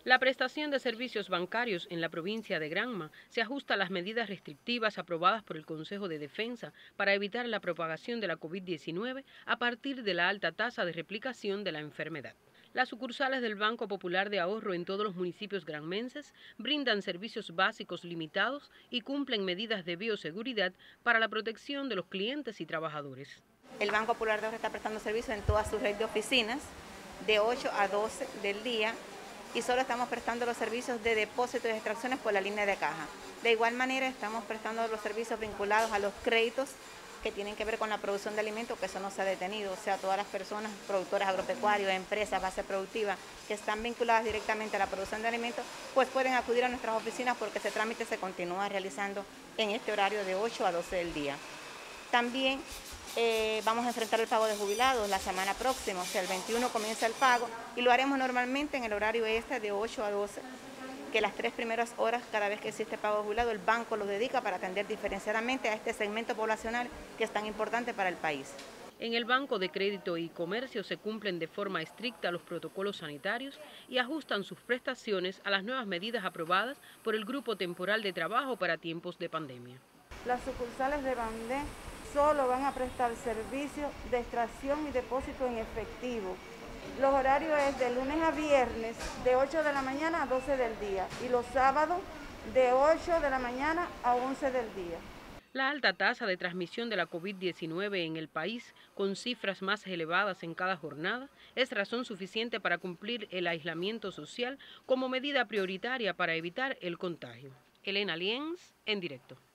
La prestación de servicios bancarios en la provincia de Granma se ajusta a las medidas restrictivas aprobadas por el Consejo de Defensa para evitar la propagación de la COVID-19 a partir de la alta tasa de replicación de la enfermedad. Las sucursales del Banco Popular de Ahorro en todos los municipios granmenses brindan servicios básicos limitados y cumplen medidas de bioseguridad para la protección de los clientes y trabajadores. El Banco Popular de Ahorro está prestando servicio en toda su red de oficinas de 8 a 12 del día y solo estamos prestando los servicios de depósito y extracciones por la línea de caja. De igual manera estamos prestando los servicios vinculados a los créditos que tienen que ver con la producción de alimentos, que eso no se ha detenido, o sea, todas las personas, productores agropecuarios, empresas, base productiva, que están vinculadas directamente a la producción de alimentos, pues pueden acudir a nuestras oficinas porque ese trámite se continúa realizando en este horario de 8 a 12 del día. También vamos a enfrentar el pago de jubilados la semana próxima, o sea, el 21 comienza el pago y lo haremos normalmente en el horario de 8 a 12, que las 3 primeras horas cada vez que existe pago de jubilado el banco lo dedica para atender diferenciadamente a este segmento poblacional que es tan importante para el país. En el Banco de Crédito y Comercio se cumplen de forma estricta los protocolos sanitarios y ajustan sus prestaciones a las nuevas medidas aprobadas por el Grupo Temporal de Trabajo para tiempos de pandemia. Las sucursales de Bandé solo van a prestar servicios de extracción y depósito en efectivo. Los horarios es de lunes a viernes de 8 de la mañana a 12 del día y los sábados de 8 de la mañana a 11 del día. La alta tasa de transmisión de la COVID-19 en el país, con cifras más elevadas en cada jornada, es razón suficiente para cumplir el aislamiento social como medida prioritaria para evitar el contagio. Elena Lienz, en directo.